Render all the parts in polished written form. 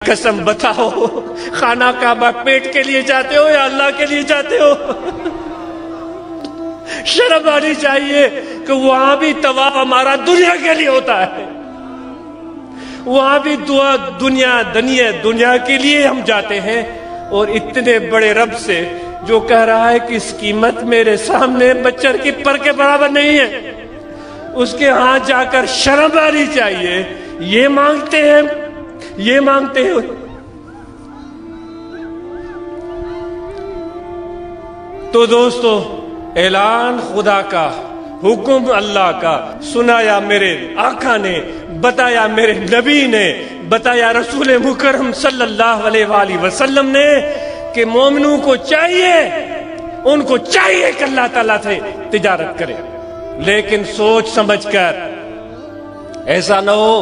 قسم بتاؤ خانہ کعبہ پیٹ کے لیے جاتے ہو یا اللہ کے لیے جاتے ہو؟ شرم آنی چاہیے کہ وہاں بھی طواف ہمارا دنیا کے لیے ہوتا ہے، وہاں بھی دعا دنیا کے لیے ہم جاتے ہیں، اور اتنے بڑے رب سے جو کہہ رہا ہے کہ اس قیمت میرے سامنے بچر کی پر کے برابر نہیں ہے، اس کے ہاں جا کر شرم آنی چاہیے۔ یہ مانگتے ہیں تو دوستو، اعلان خدا کا، حکم اللہ کا، سنایا میرے آقا نے، بتایا میرے نبی نے، بتایا رسول مکرم صلی اللہ علیہ وآلہ وسلم نے کہ مومنوں کو چاہیے، ان کو چاہیے کہ اللہ تعالیٰ سے تجارت کرے، لیکن سوچ سمجھ کر، ایسا نہ ہو۔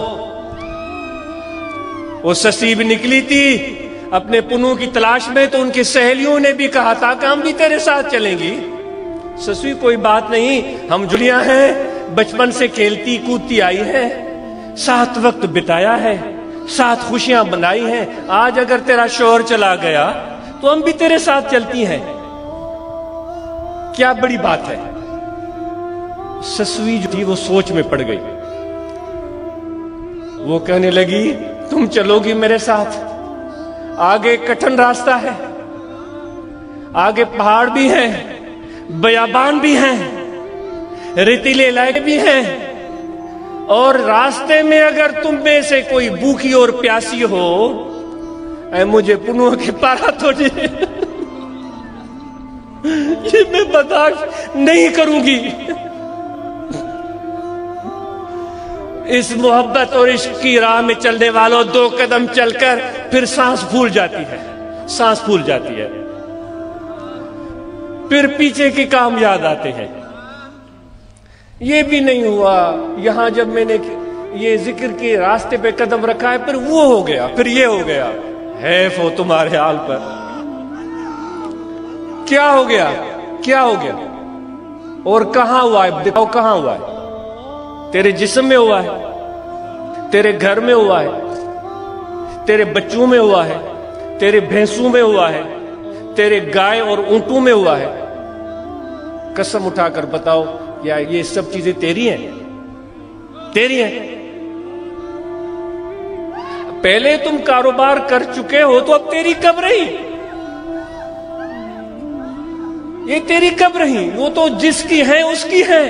وہ سسی بھی نکلی تھی اپنے پنوں کی تلاش میں، تو ان کی سہیلیوں نے بھی کہا تھا کہ ہم بھی تیرے ساتھ چلیں گی۔ سسوی کوئی بات نہیں، ہم جڑیاں ہیں، بچپن سے کھیلتی کودتی آئی ہے، ساتھ وقت بتایا ہے، ساتھ خوشیاں بنائی ہیں، آج اگر تیرا شوہر چلا گیا تو ہم بھی تیرے ساتھ چلتی ہیں، کیا بڑی بات ہے۔ سسوی جو تھی وہ سوچ میں پڑ گئی، وہ کہنے لگی تم چلو گی میرے ساتھ، آگے کٹھن راستہ ہے، آگے پہاڑ بھی ہیں، بیابان بھی ہیں، ریتیلے علاقے بھی ہیں، اور راستے میں اگر تم میں سے کوئی بھوکی اور پیاسی ہو، اے مجھے پنوں کے پارا تو یہ میں برداشت نہیں کروں گی۔ اس محبت اور عشق کی راہ میں چلنے والوں، دو قدم چل کر پھر سانس پھول جاتی ہے، پھر پیچھے کے کام یاد آتے ہیں۔ یہ بھی نہیں ہوا، یہاں جب میں نے یہ ذکر کے راستے پہ قدم رکھا ہے، پھر وہ ہو گیا، پھر یہ ہو گیا، حیف ہو تمہارے حال پر۔ کیا ہو گیا؟ اور کہاں ہوا ہے؟ دکھاؤ کہاں ہوا ہے؟ تیرے جسم میں ہوا ہے، تیرے گھر میں ہوا ہے، تیرے بچوں میں ہوا ہے، تیرے بھینسوں میں ہوا ہے، تیرے گائے اور اونٹوں میں ہوا ہے۔ قسم اٹھا کر بتاؤ کیا یہ سب چیزیں تیری ہیں؟ پہلے تم کاروبار کر چکے ہو تو اب تیری کب رہی؟ یہ تیری کب رہی؟ وہ تو جس کی ہیں اس کی ہیں۔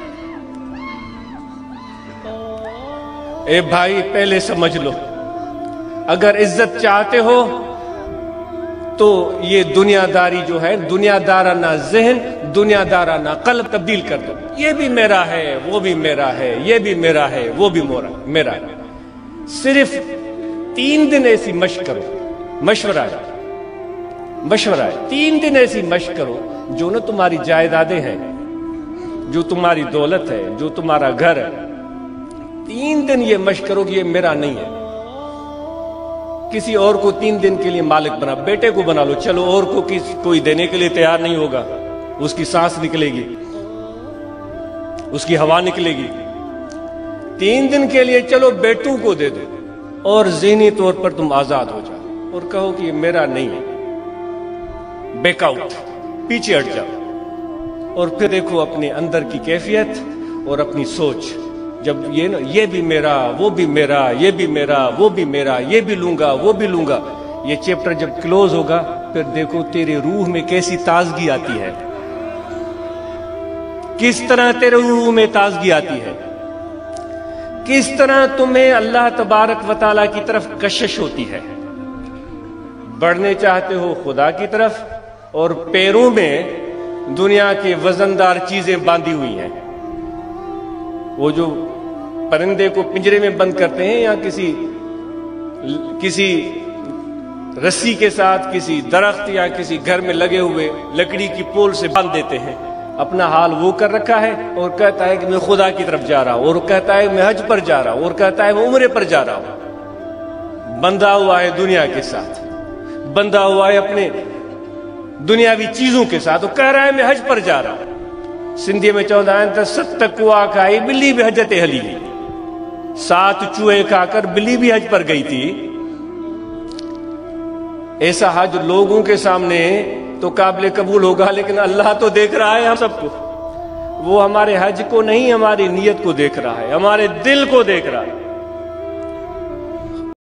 اے بھائی پہلے سمجھ لو، اگر عزت چاہتے ہو تو یہ دنیا داری جو ہے، دنیا دارانہ ذہن، دنیا دارانہ قلب تبدیل کر دو۔ یہ بھی میرا ہے، وہ بھی میرا ہے، یہ بھی میرا ہے، وہ بھی میرا ہے۔ صرف 3 دن ایسی مشق کرو، مشورہ ہے 3 دن ایسی مشق کرو، جو نہ تمہاری جائیدادیں ہیں، جو تمہاری دولت ہے، جو تمہارا گھر ہے، 3 دن یہ مشق کرو کہ یہ میرا نہیں ہے۔ کسی اور کو 3 دن کے لیے مالک بنا، بیٹے کو بنا لو، چلو اور کو کوئی دینے کے لیے تیار نہیں ہوگا، اس کی سانس نکلے گی، اس کی ہوا نکلے گی۔ 3 دن کے لیے چلو بیٹوں کو دے دو، اور ذہنی طور پر تم آزاد ہو جاؤ اور کہو کہ یہ میرا نہیں ہے، بیک آؤٹ، پیچھے ہٹ جاؤ، اور پھر دیکھو اپنے اندر کی کیفیت اور اپنی سوچ۔ جب یہ بھی میرا، وہ بھی میرا، یہ بھی میرا، وہ بھی میرا، یہ بھی لوں گا، وہ بھی لوں گا، یہ چیپٹر جب کلوز ہوگا، پھر دیکھو تیرے روح میں کیسی تازگی آتی ہے، کس طرح تیرے روح میں تازگی آتی ہے، کس طرح تمہیں اللہ تبارک و تعالیٰ کی طرف کشش ہوتی ہے، بڑھنے چاہتے ہو خدا کی طرف، اور پیروں میں دنیا کے وزندار چیزیں باندھی ہوئی ہیں۔ وہ جو پرندے کو پنجرے میں بند کرتے ہیں، یا کسی رسی کے ساتھ کسی درخت یا کسی گھر میں لگے ہوئے لکڑی کی پول سے باندھ دیتے ہیں، اپنا حال وہ کر رکھا ہے، اور کہتا ہے کہ میں خدا کی طرف جا رہا ہوں، اور کہتا ہے میں حج پر جا رہا ہوں، اور کہتا ہے میں عمرے پر جا رہا ہوں۔ بندھا ہوا ہے دنیا کے ساتھ، بندھا ہوا ہے اپنے دنیاوی چیزوں کے ساتھ، وہ کہہ رہا ہے میں حج پر جا رہا ہوں۔ سندھی میں چوندہ ہیں تو 7 کوا کھائی بلی بھی حجت ہلی، 7 چوہے کھا کر بلی بھی حج پر گئی تھی، ایسا حج لوگوں کے سامنے تو قابل قبول ہوگا، لیکن اللہ تو دیکھ رہا ہے ہم سب کو. وہ ہمارے حج کو نہیں، ہماری نیت کو دیکھ رہا ہے، ہمارے دل کو دیکھ رہا ہے.